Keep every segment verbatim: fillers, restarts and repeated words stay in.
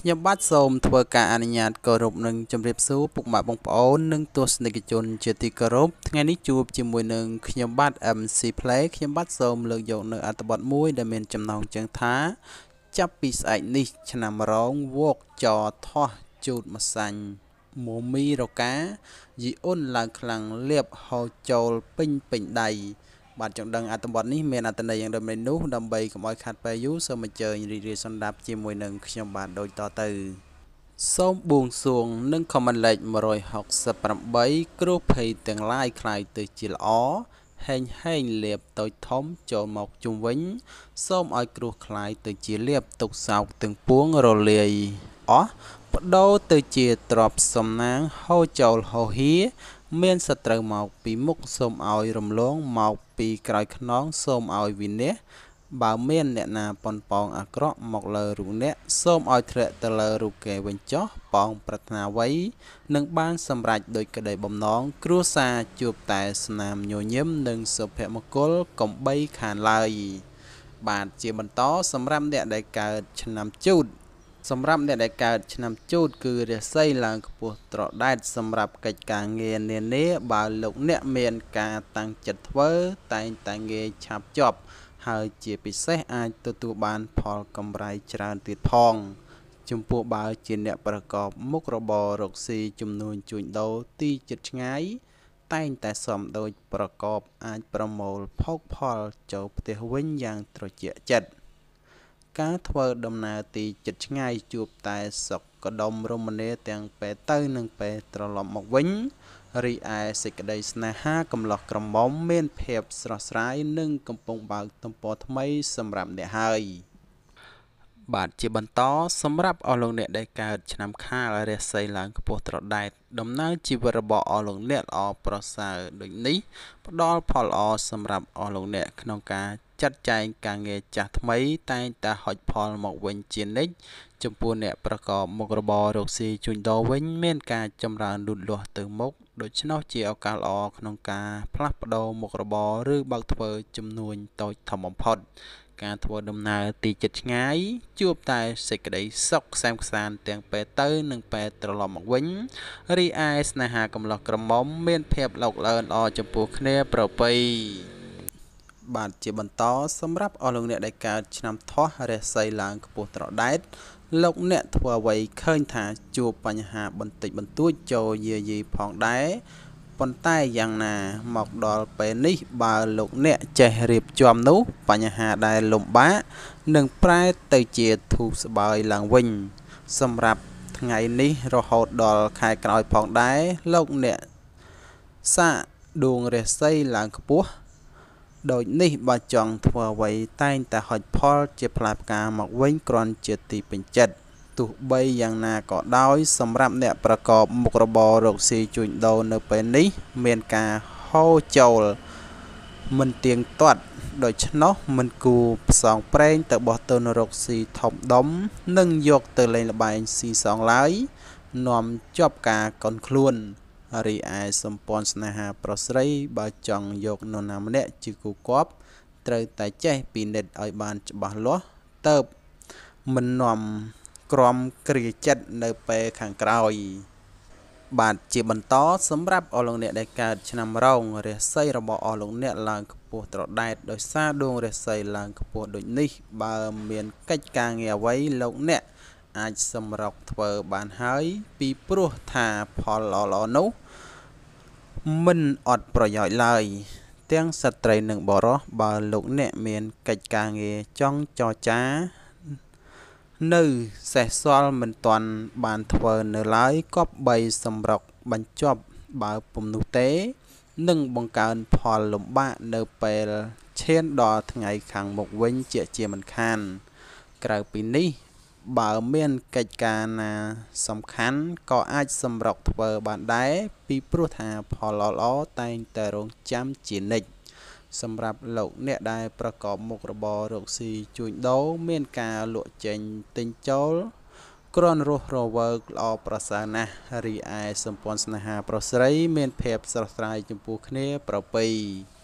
ខ្ញុំបាទសូមធ្វើការអនុញ្ញាតគោរពនឹងជម្រាបសួរពុកម៉ែបងប្អូននិងទស្សនិកជនជាទីគោរពថ្ងៃនេះជួបជាមួយនឹងខ្ញុំបាទ អេម ស៊ី Play ខ្ញុំបាទសូមលើកយកនៅអត្ថបទមួយដែលមានចំណងជើងថាចាប់ពីស្អែកនេះឆ្នាំរងវោកចអថោះជូតម្សាញ់មមីរកាយីអ៊ុនឡើងខ្លាំងលៀបហោចូលពេញពេញដៃបាទចង់ដឹងអត្ថបទនេះមានអត្ថន័យយ៉ាងដូចម្តេចនោះដើម្បីកុំឲ្យខាត់ពេលយូរសូមអញ្ជើញរីករាយសន្តាប់ជាមួយនឹងខ្ញុំបាទដូចតទៅសូមបួងសួងនិងខមមិនលេខមួយរយហកសិបប្រាំបីគ្រោះភ័យទាំងឡាយคล้ายទៅជាល្អហែងហែងលៀបតូចធំចូលមកជុំវិញសូមឲ្យគ្រោះคล้ายទៅជាលៀបទុកសោកទាំងពួងរលាយអស់បដូរទៅជាទ្របសំណាងហូរចូលហូហៀមានសត្រូវមកពីមុខសូមឲ្យរំលងមកពីក្រោយខ្នងសូមឲ្យវិនិច្ឆ័យបើមានអ្នកណាប៉ុនប៉ងអាក្រក់មកលើរូបអ្នកសូមឲ្យធ្លាក់ទៅលើរូបគេវិញចោះប៉ងប្រាថ្នាអ្វីនឹងបានសម្រេចដោយក្តីបំណងគ្រួសារជួបតែស្នាមញញឹមនិងសុភមង្គលកំបីខានឡើយបាទជាបន្តសម្រាប់អ្នកដែលកើតឆ្នាំជូតសម្រាប់អ្នកដែលកើតឆ្នាំជូតគឺរាសីឡើងខ្ពស់ត្រដែតសម្រាប់កិច្ចការងារនានាបើលោកអ្នកមានការតាំងចិត្តធ្វើតែងតែងាយឆាប់ចប់ហើយជាពិសេសអាចទទួលបានផលកម្រៃច្រើនទៀតផងចំពោះបើជាអ្នកប្រកបមុខរបររកស៊ីចំនួនជួញដូរទីចិត្តឆ្ងាយតែងតែសមដូចប្រកបអាចប្រមូលភោគផលចូលផ្ទះវិញយ៉ាងត្រជាក់ចិត្តការធ្វើដំណើរទីចិត្តឆ្ងាយជួបតែសុខកដុមរមនាទាំងពេលទៅនិងពេលត្រឡប់មកវិញរីឯសេចក្តីស្នេហាកំឡោះក្រមុំមានភាពស្រស់ស្រាយនិងកំពុងបើកទំព័រថ្មីសម្រាប់អ្នកហើយបាទជាបន្តសម្រាប់អស់លោកអ្នកដែលកើតឆ្នាំខាលរាសីឡើងខ្ពស់ត្រដែតដំណើរជីវិតរបស់អស់លោកអ្នកល្អប្រសើរដូចនេះផ្ដល់ផលល្អសម្រាប់អស់លោកអ្នកក្នុងការចាត់ចែងការងារចាស់ថ្មីតែងតែហុចផលមកវិញជានិច្ចចំពោះអ្នកប្រកបមុខរបររកស៊ីជួញដូរវិញមានការចម្រើនលូតលាស់ទៅមុខដូច្នោះជាឱកាសល្អក្នុងការផ្លាស់ប្ដូរមុខរបរឬបើកធ្វើចំនួនតូចធំបំផុតការធ្វើដំណើរទីចិត្តឆ្ងាយជួបតែសេចក្តីសុខខ្សែមខ្សាន្តទាំងពេលទៅនិងពេលត្រឡប់មកវិញរីឯស្នេហាកំឡោះក្រមុំមានភាពលោកលឿនល្អចំពោះគ្នាប្រពៃបាទជាបន្តសម្រាប់អស់លោកអ្នកដែលកើតឆ្នាំថោះរាសីឡើងខ្ពស់ត្រដែតលោកអ្នកធ្វើអ្វីឃើញថាជួបបញ្ហាបន្តិចបន្តួចចូលយាយីផងដែរប៉ុន្តែយ៉ាងណាមកដល់ពេលនេះបើលោកអ្នកចេះរៀបចំនោះបញ្ហាដែលលំបាកនឹងប្រែទៅជាធូរស្បើយឡើងវិញសម្រាប់ថ្ងៃនេះរហូតដល់ខែក្រោយផងដែរលោកអ្នកសាកដួងរាសីឡើងខ្ពស់ដូចនេះបើចង់ធ្វើអ្វីតែងតែហុចផលជាផ្លែផ្កាមកវិញគ្រាន់ជាទីពេញចិត្តទោះបីយ៉ាងណាក៏ដោយសម្រាប់អ្នកប្រកបមុខរបររកស៊ីជួញដូរនៅពេលនេះមានការហូរចូលមិនទៀងទាត់ដូច្នោះមិនគួរផ្សងព្រេងទៅបោះទុនរកស៊ីធំដុំនិងយកទៅលេងល្បែងស៊ីសងឡើយនាំជាប់ការកន់ខ្លួនរីឯសម្ព័ន្ធស្នេហាប្រុសស្រីបើចង់យកនរណាម្នាក់ជាគូគប់ត្រូវតែចេះពិនិត្យឲ្យបានច្បាស់លាស់ទៅមិននាំក្រំគ្រាចិត្តនៅពេលខាងក្រោយបាទជាបន្តសម្រាប់អស់លោកអ្នកដែលកើតឆ្នាំរោងរាសីរបស់អស់លោកអ្នកឡើងខ្ពស់ត្រដែតដោយសារដួងរាសីឡើងខ្ពស់ដូចនេះបើមានកិច្ចការងារអ្វីលោកអ្នកអាចសម្រុកធ្វើបានហើយពីព្រោះថាផលល្អៗនោះមិនអត់ប្រយោជន៍ឡើយទាំងស្ត្រីនិងបុរសបើលោកអ្នកមានកិច្ចការងារចង់ចរចានៅសេះសល់មិនទាន់បានធ្វើនៅឡើយគប្បីសម្រុកបញ្ចប់បើពុំនោះទេនឹងបង្កើនផលលំបាកនៅពេលឈានដល់ថ្ងៃខាងមុខវិញជាជាមិនខានក្រៅពីនេះបើមានកិច្ចការណាសំខាន់ក៏អាចសម្រុកធ្វើបានដែរពីព្រោះថាផលល្អៗតែងតែរងចាំជានិច្ចសម្រាប់លោកអ្នកដែលប្រកបមុខរបររកស៊ីជួញដូរមានការលក់ចេញទិញចូលគ្រាន់រស់រវើកល្អប្រសើរណាស់រីឯសម្ព័ន្ធស្នេហាប្រុសស្រីមានភាពស្រស់ស្រាយចំពោះគ្នាប្រពៃ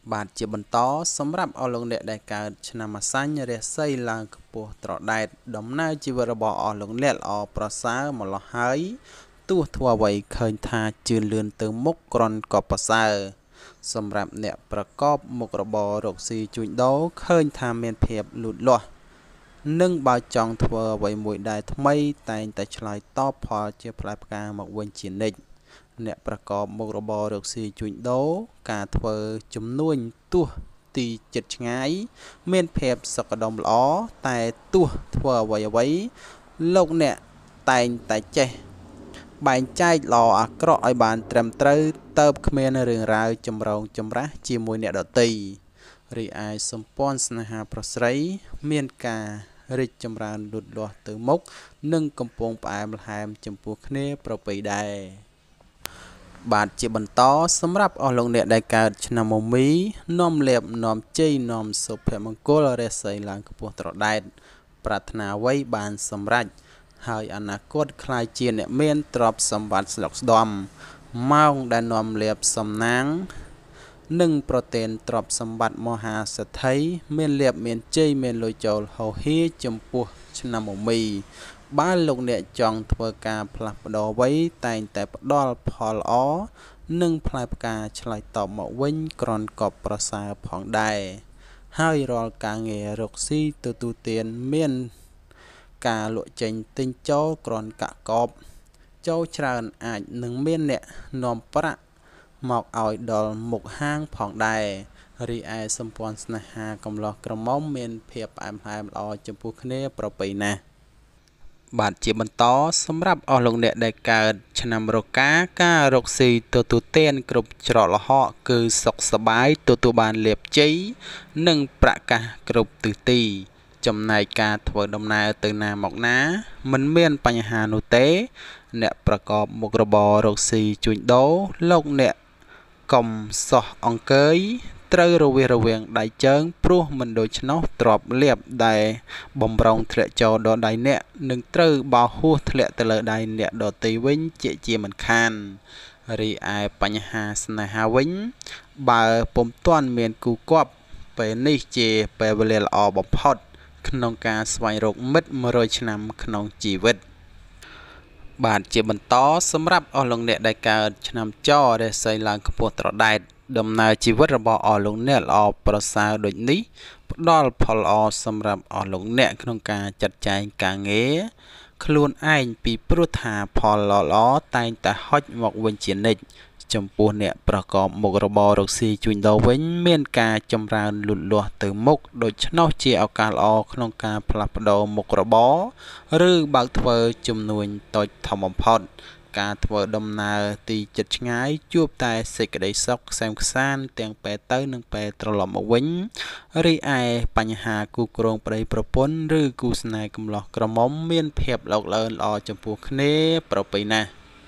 បាទជាបន្តសម្រាប់អស់លោកអ្នកដែលកើតឆ្នាំអាសាញ់រាសីឡើងខ្ពស់ត្រដែតដំណើរជីវិតរបស់អស់លោកអ្នកល្អប្រសើរម្ល៉េះហើយទោះធ្វើអ្វីឃើញថាជឿនលឿនទៅមុខក្រន់ក៏ប្រសើរសម្រាប់អ្នកប្រកបមុខរបររកស៊ីជួញដូរឃើញថាមានភាពលូតលាស់និងបើចង់ធ្វើអ្វីមួយដែលថ្មីតែងតែឆ្លើយតបផលជាផ្លែផ្កាមកវិញជានិច្ចអ្នកប្រកបមុខរបររកស៊ីជួញដូរការធ្វើជំនួញទោះទីចិត្តឆ្ងាយមានភាពសុខដុមល្អតែទោះធ្វើអ្វីអ្វីលោកអ្នកតែងតែចេះបែងចែកល្អអាក្រក់ឲ្យបានត្រឹមត្រូវទៅគ្មានរឿងរ៉ាវចម្រងចម្រាស់ជាមួយអ្នកដទៃរីឯសម្ព័ន្ធស្នេហាប្រុសស្រីមានការរីកចម្រើនលូតលាស់ទៅមុខនិងកំពុងផ្អែមល្ហែមចំពោះគ្នាប្រពៃដែរបាទជាបន្តសម្រាប់អស់លោកអ្នកដែលកើតឆ្នាំមមីនាំលាភនាំជ័យនាំសុភមង្គលរាសីឡើងខ្ពស់ត្រដែតប្រាថ្នាអ្វីបានសម្រេចហើយអនាគតខ្លាយជាអ្នកមានទ្រព្យសម្បត្តិស្លុកស្ដំម៉ោងដែលនាំលាភសំណាងនិងប្រទានទ្រព្យសម្បត្តិមហាសេដ្ឋីមានលាភមានជ័យមានលុយចូលហូរហៀចំពោះឆ្នាំមមីបើលោកអ្នកចង់ធ្វើការផ្លាស់ប្ដូរអ្វីតែងតែផ្ដល់ផលល្អនិងផ្លែផ្កាឆ្លើយតបមកវិញក្រន់ក៏ប្រសើរផងដែរហើយរាល់ការងាររកស៊ីទទួលទានមានការលក់ចេញទិញចូលក្រន់កាក់កបចូលច្រើនអាចនឹងមានអ្នកនាំប្រាក់មកឲ្យដល់មុខហាងផងដែររីឯសម្ព័ន្ធស្នេហាកំឡោះក្រមុំមានភាពផ្អែមល្ហែមល្អចំពោះគ្នាប្រពៃណាស់បាទជាបន្តសម្រាប់អស់លោកអ្នកដែលកើតឆ្នាំរកាការរកស៊ីទទួលទានគ្រប់ច្រកល្ហកគឺសុខសប្បាយទទួលបានលាភជ័យនិងប្រកាសគ្រប់ទិសទីចំណែកការធ្វើដំណើរទៅណាមកណាមិនមានបញ្ហានោះទេអ្នកប្រកបមុខរបររកស៊ីជួញដូរលោកអ្នកកុំសោះអង្គើយត្រូវរវាសរវាងដៃជើងព្រោះមិនដូច្នោះទ្របលាបដែលបំរុងធ្លាក់ចូលដល់ដៃអ្នកនឹងត្រូវបោហួសធ្លាក់ទៅលើដៃអ្នកដទៃវិញជាជាមិនខានរីឯបញ្ហាស្នេហាវិញបើពុំទាន់មានគូគប់ពេលនេះជាពេលវេលាល្អបំផុតក្នុងការស្វែងរកមិត្តមួយរយឆ្នាំក្នុងជីវិតបាទជាបន្តសម្រាប់អស់លោកអ្នកដែលកើតឆ្នាំចរាសីឡើងខ្ពស់ត្រដែតដំណើរជីវិតរបស់អស់លោកអ្នកល្អប្រសើរដូចនេះផ្ដល់ផលល្អសម្រាប់អស់លោកអ្នកក្នុងការចាត់ចែងការងារខ្លួនឯងពីព្រោះថាផលល្អៗតែងតែហុចមកវិញជានិច្ចចំពោះអ្នកប្រកបមុខរបររកស៊ីជួញដូរវិញមានការចម្រើនលូតលាស់ទៅមុខដូច្នោះជាឱកាសល្អក្នុងការផ្លាស់ប្ដូរមុខរបរឬបើកធ្វើជំនួញតូចធំបំផុតការធ្វើដំណើរទីជិតឆ្ងាយជួបតែសេចក្តីសុខក្សែមខ្សាន្តទាំងពេលទៅនិងពេលត្រឡប់មកវិញរីឯបញ្ហាគូគ្រងប្តីប្រពន្ធឬគូស្នេហ៍កំឡោះក្រមុំមានភាពឡោកឡើនល្អចំពោះគ្នាប្រពៃណាស់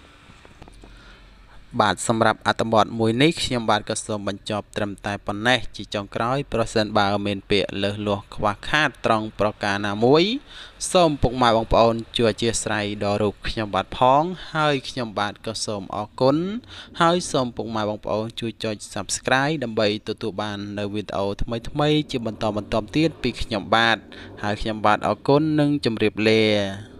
បាទសម្រាប់អត្ថបទមួយនេះខ្ញុំបាទក៏សូមបញ្ចប់ត្រឹមតែប៉ុណ្ណេះជាចុងក្រោយប្រសិនបើមានពាក្យលើសលោះខ្វះខាតត្រង់ប្រការណាមួយសូមពុកម៉ែបងប្អូនជួយអធិស្ឋានដល់រូបខ្ញុំបាទផងហើយខ្ញុំបាទក៏សូមអរគុណហើយសូមពុកម៉ែបងប្អូនជួយចុច Subscribe ដើម្បីទទួលបាននៅវីដេអូថ្មីៗជាបន្តបន្តទៀតពីខ្ញុំបាទហើយខ្ញុំបាទអរគុណនិងជម្រាបលា